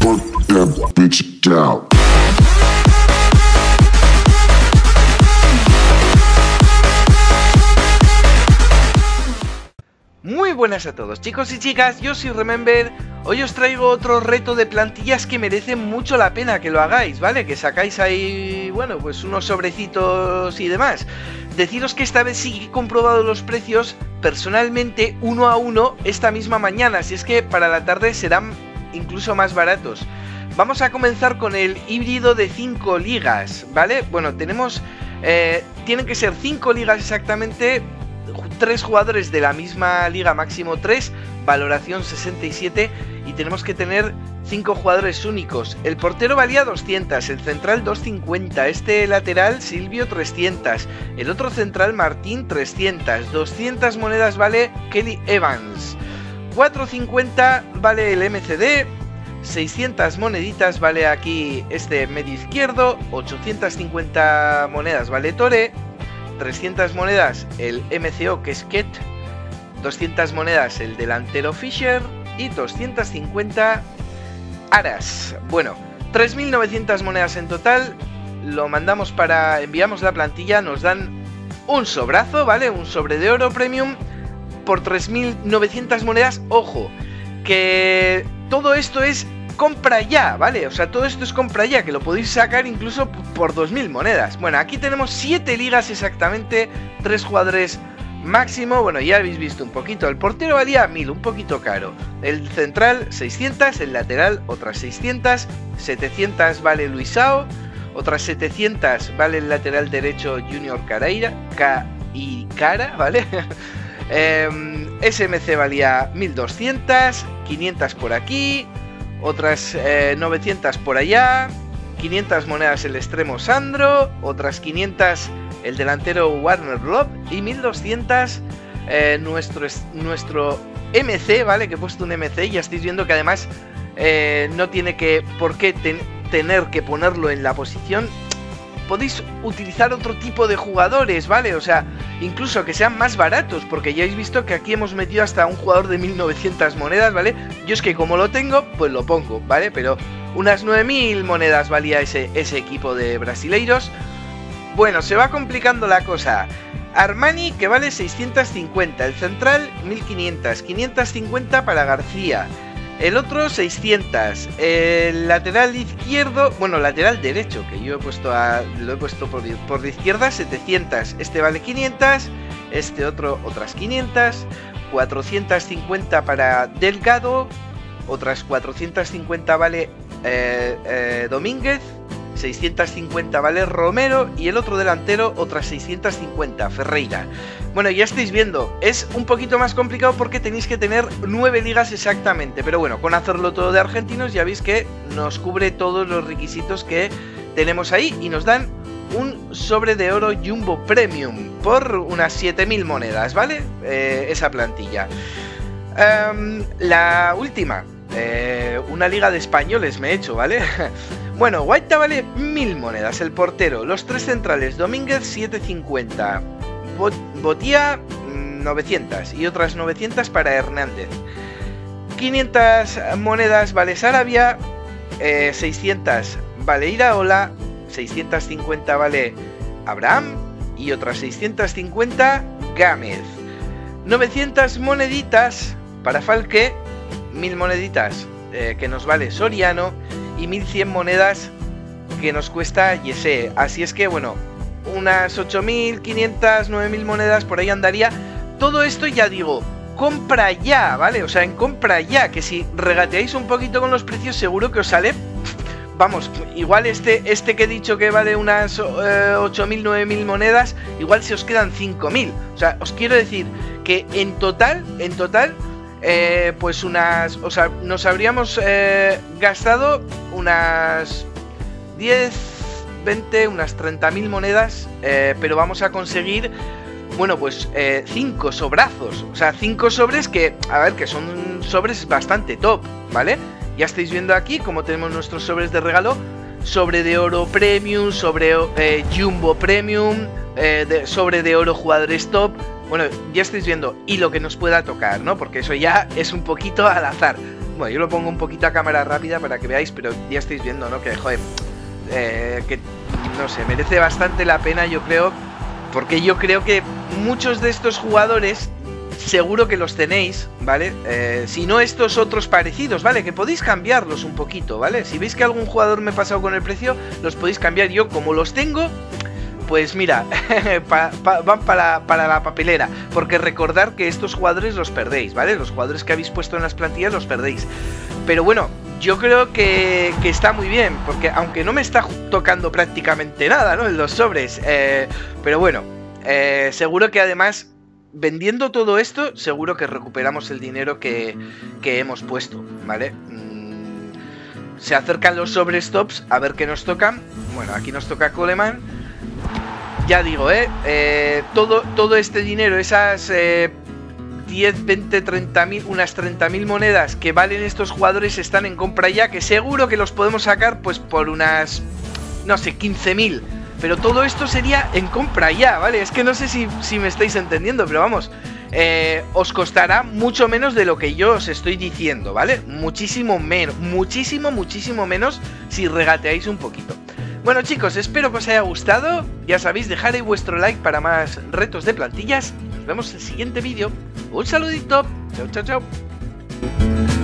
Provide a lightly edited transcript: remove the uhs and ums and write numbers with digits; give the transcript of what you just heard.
Fuck that bitch out. Muy buenas a todos chicos y chicas, yo soy Remember. Hoy os traigo otro reto de plantillas que merecen mucho la pena que lo hagáis, ¿vale? Que sacáis ahí, bueno, pues unos sobrecitos y demás. Deciros que esta vez sí que he comprobado los precios personalmente uno a uno esta misma mañana, así es que para la tarde serán incluso más baratos. Vamos a comenzar con el híbrido de 5 ligas, ¿vale? Bueno, tenemos, tienen que ser 5 ligas exactamente, 3 jugadores de la misma liga, máximo 3, valoración 67, y tenemos que tener 5 jugadores únicos. El portero valía 200, el central 250, este lateral Silvio 300, el otro central Martín 300, 200 monedas vale Kelly Evans, 450 vale el MCD, 600 moneditas vale aquí este medio izquierdo, 850 monedas vale Tore, 300 monedas el MCO que es Ket, 200 monedas el delantero Fischer y 250 Aras. Bueno, 3.900 monedas en total. Lo mandamos para... enviamos la plantilla, nos dan un sobrazo, ¿vale? Un sobre de oro premium por 3.900 monedas. Ojo, que todo esto es compra ya, ¿vale? O sea, todo esto es compra ya, que lo podéis sacar incluso por 2.000 monedas. Bueno, aquí tenemos 7 ligas exactamente, 3 jugadores máximo. Bueno, ya habéis visto un poquito. El portero valía 1.000, un poquito caro. El central 600, el lateral otras 600, 700 vale Luisao, otras 700 vale el lateral derecho Junior Cara, ¿vale? SMC valía 1.200, 500 por aquí, otras 900 por allá, 500 monedas el extremo Sandro, otras 500 el delantero Warner Love y 1200 nuestro MC, ¿vale? Que he puesto un MC y ya estáis viendo que además no tiene por qué tener que ponerlo en la posición. Podéis utilizar otro tipo de jugadores, ¿vale? O sea, incluso que sean más baratos, porque ya habéis visto que aquí hemos metido hasta un jugador de 1.900 monedas, ¿vale? Yo es que como lo tengo, pues lo pongo, ¿vale? Pero unas 9.000 monedas valía ese equipo de brasileiros. Bueno, se va complicando la cosa. Armani, que vale 650, el central 1.500, 550 para García. El otro 600, el lateral izquierdo, bueno, lateral derecho, que yo he puesto lo he puesto por la izquierda, 700, este vale 500, este otro otras 500, 450 para Delgado, otras 450 vale Domínguez, 650 vale Romero y el otro delantero otras 650, Ferreira. Bueno, ya estáis viendo, es un poquito más complicado porque tenéis que tener 9 ligas exactamente, pero bueno, con hacerlo todo de argentinos ya veis que nos cubre todos los requisitos que tenemos ahí y nos dan un sobre de oro Jumbo Premium por unas 7.000 monedas, ¿vale? Esa plantilla. La última, una liga de españoles me he hecho, ¿vale? Bueno, Guaita vale 1.000 monedas, el portero, los 3 centrales, Domínguez 750, Botía 900 y otras 900 para Hernández. 500 monedas vale Sarabia, 600 vale Iraola, 650 vale Abraham y otras 650 Gámez. 900 moneditas para Falque, 1.000 moneditas que nos vale Soriano y 1.100 monedas que nos cuesta Yese. Así es que bueno, unas 8.500, 9.000 monedas por ahí andaría. Todo esto ya digo, compra ya, ¿vale? O sea, en compra ya, que si regateáis un poquito con los precios seguro que os sale, vamos, igual este que he dicho que vale unas 8.000, 9.000 monedas, igual se os quedan 5.000. O sea, os quiero decir que en total, pues o sea, nos habríamos gastado unas 10, 20, unas 30.000 monedas, pero vamos a conseguir, bueno, pues 5 sobrazos, o sea, 5 sobres que, a ver, que son sobres bastante top, ¿vale? Ya estáis viendo aquí cómo tenemos nuestros sobres de regalo, sobre de oro premium, sobre Jumbo premium, sobre de oro jugadores top. Bueno, ya estáis viendo, y lo que nos pueda tocar, ¿no? Porque eso ya es un poquito al azar. Bueno, yo lo pongo un poquito a cámara rápida para que veáis, pero ya estáis viendo, ¿no? Que, joder, que, no sé, merece bastante la pena, yo creo, porque yo creo que muchos de estos jugadores seguro que los tenéis, ¿vale? Si no estos otros parecidos, ¿vale? Que podéis cambiarlos un poquito, ¿vale? Si veis que algún jugador me he pasado con el precio, los podéis cambiar. Yo, como los tengo, pues mira, van para la papelera. Porque recordad que estos jugadores los perdéis, ¿vale? Los jugadores que habéis puesto en las plantillas los perdéis. Pero bueno, yo creo que está muy bien, porque aunque no me está tocando prácticamente nada, ¿no? En los sobres, pero bueno, seguro que además, vendiendo todo esto, seguro que recuperamos el dinero que hemos puesto, ¿vale? Se acercan los sobrestops, a ver qué nos tocan. Bueno, aquí nos toca Coleman. Ya digo, todo este dinero, esas 10, 20, 30.000, unas 30.000 monedas que valen estos jugadores están en compra ya, que seguro que los podemos sacar pues por unas, no sé, 15.000. Pero todo esto sería en compra ya, ¿vale? Es que no sé si me estáis entendiendo, pero vamos, os costará mucho menos de lo que yo os estoy diciendo, ¿vale? Muchísimo menos, muchísimo menos si regateáis un poquito. Bueno, chicos, espero que os haya gustado. Ya sabéis, dejad ahí vuestro like para más retos de plantillas. Nos vemos en el siguiente vídeo. Un saludito. Chao, chao, chao.